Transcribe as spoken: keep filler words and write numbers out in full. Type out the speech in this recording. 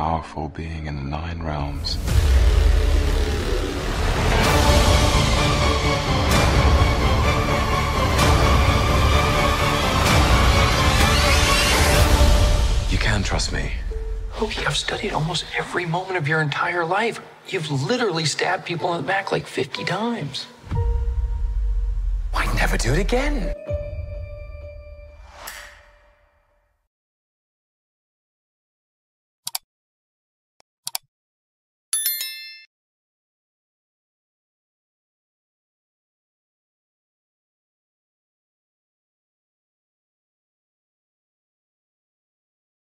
powerful being in the Nine Realms. You can trust me. Loki, I've studied almost every moment of your entire life. You've literally stabbed people in the back like fifty times. I'd never do it again.